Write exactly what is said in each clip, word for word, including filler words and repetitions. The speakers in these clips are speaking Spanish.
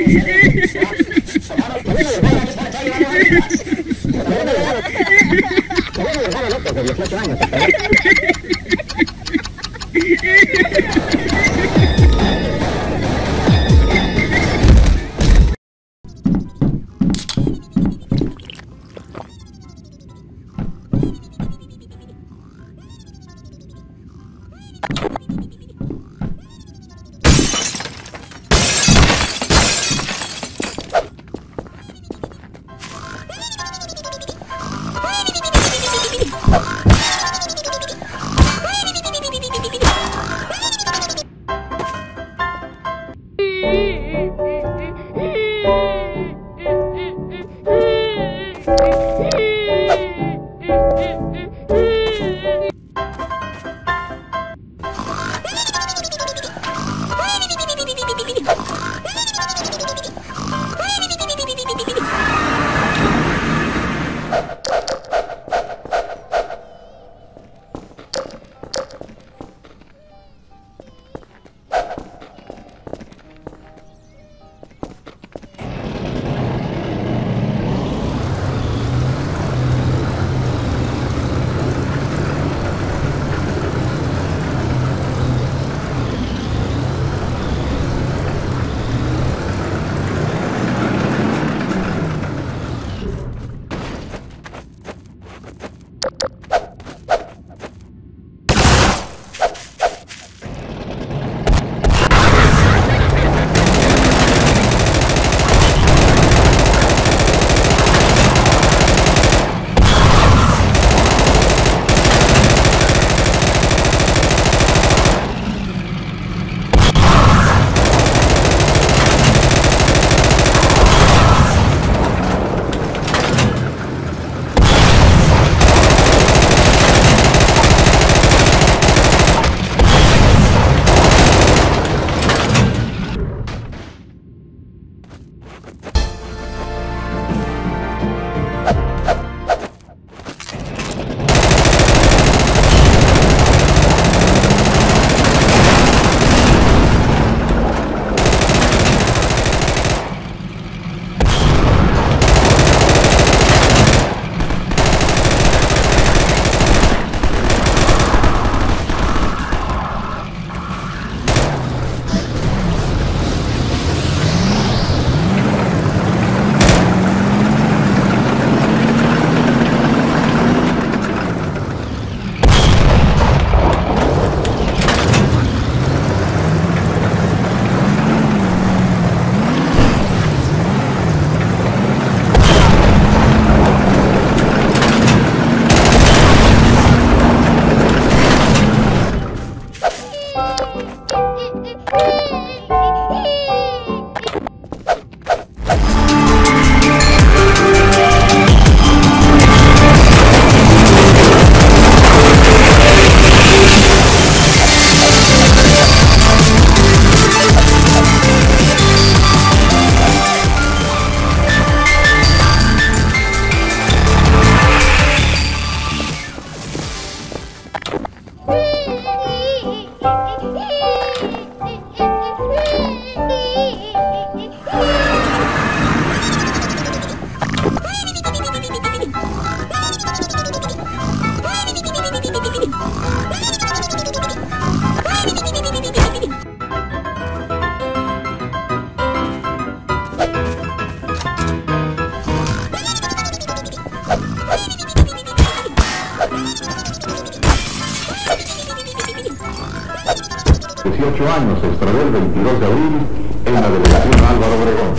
dieciocho años, se extravió el veintidós de abril en la delegación Álvaro Obregón.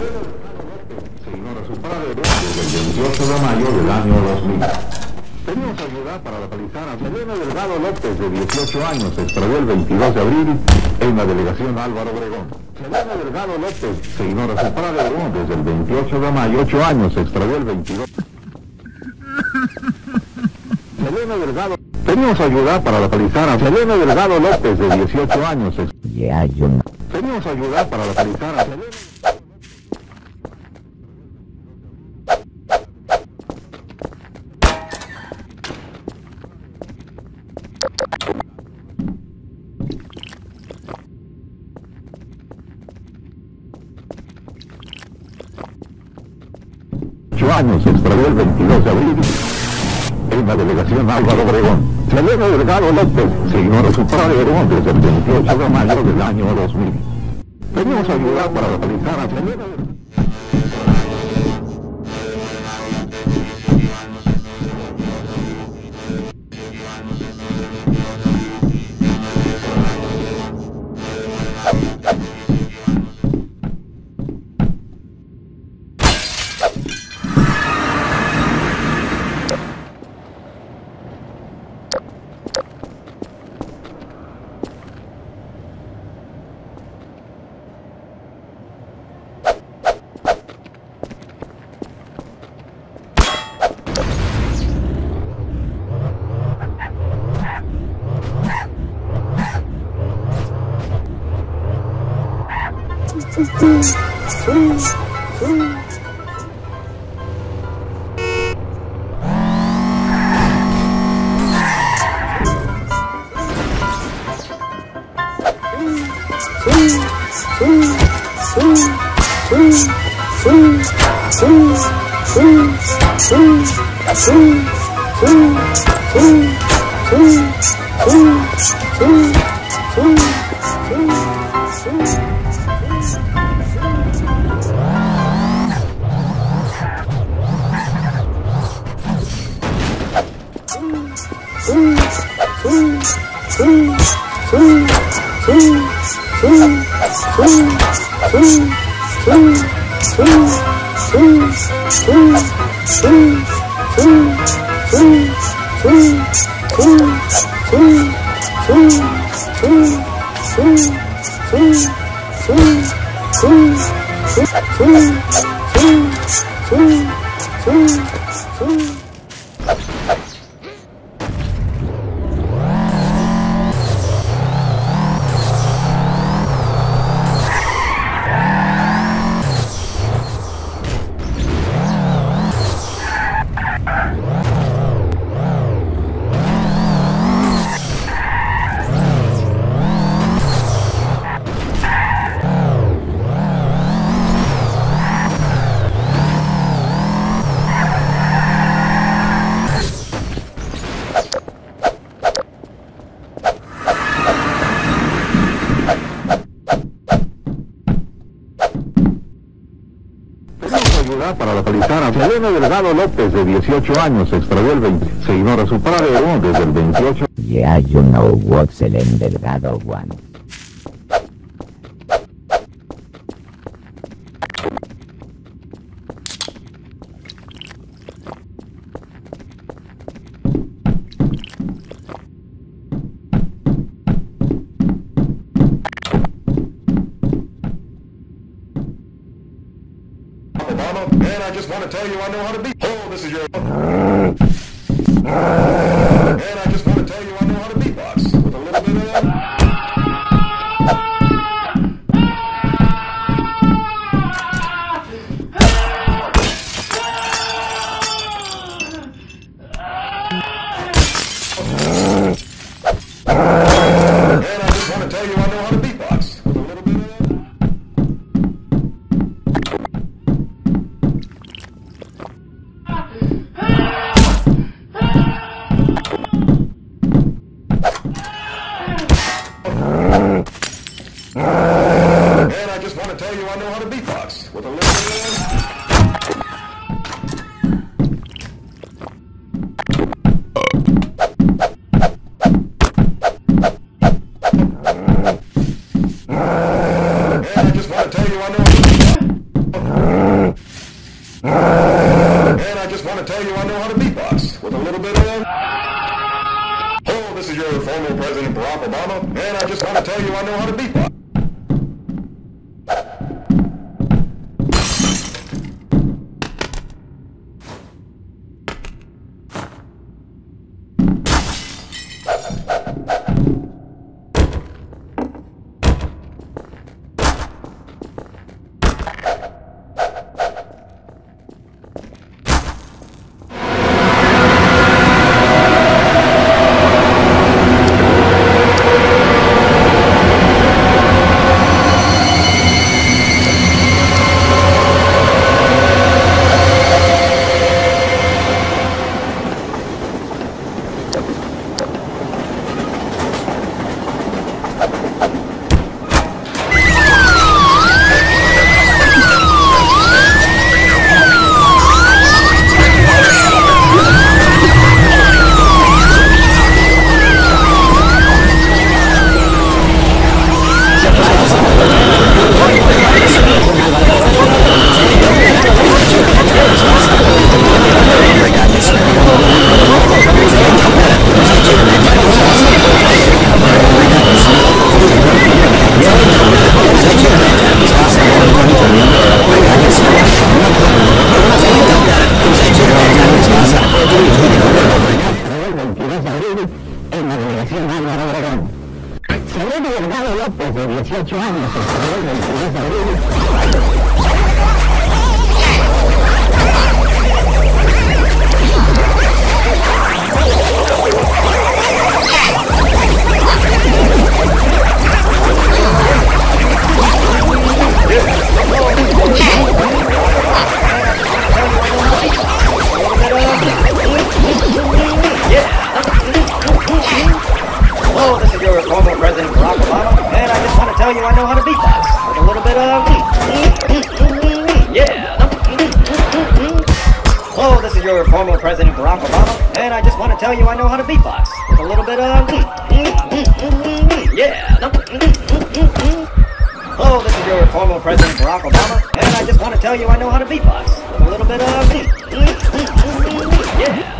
Se ignora su padre desde el veintiocho de mayo del año dos mil. Pedimos ayuda para localizar a Selena Delgado López, de dieciocho años, se extravió el veintidós de abril en la delegación Álvaro Obregón. Selena Delgado López, se ignora su padre desde el veintiocho de mayo, ocho años, se extravió el veintidós. Selena Delgado. Pedimos ayuda para localizar a Selena Delgado López, de dieciocho años. Ya, yo no. Pedimos ayuda para localizar a Selena. dieciocho años, se extravió el veintidós de abril en la delegación Álvaro Obregón. Selene Delgado López se ignora su paradero desde el veintiocho de mayo del año dos mil. Pedimos ayuda para localizar a Selene. Para localizar a Selene Delgado López, de dieciocho años, se extravió el veinte. Se ignora su paradero desde el veintiocho. Yeah, you know what Selene Delgado wants. And I just want to tell you I know how to beat. Oh, this is your. And I just want to tell you I know how to beatbox with a little bit of that. And I just want to tell you I know how to beatbox with a little bit of that. And I just want to tell you I know how to beatbox with a little bit of And I just want to tell you I know And I just want to tell you I know how to beatbox with a little bit of Oh, this is your former President Barack Obama, and I just want to tell you I know how to beatbox. ocho años, el veintidós de abril. Hello, this is your former President Barack Obama, and I just want to tell you I know how to beatbox with a little bit of yeah. Hello, this is your former President Barack Obama, and I just want to tell you I know how to beatbox with a little bit of yeah. Hello, this is your former President Barack Obama, and I just want to tell you I know how to beatbox with a little bit of yeah.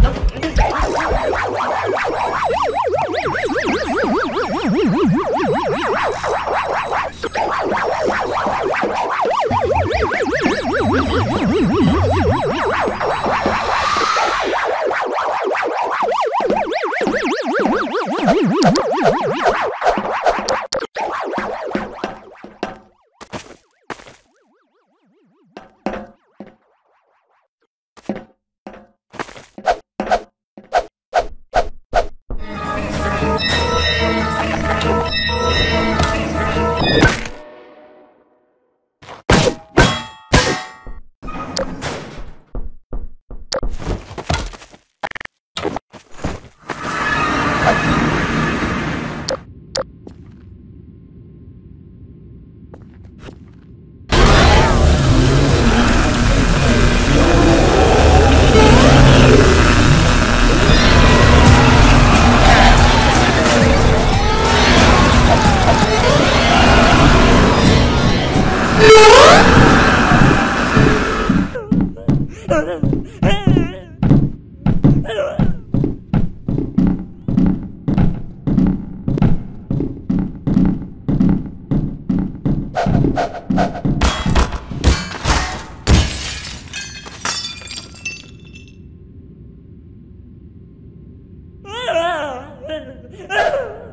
Ah!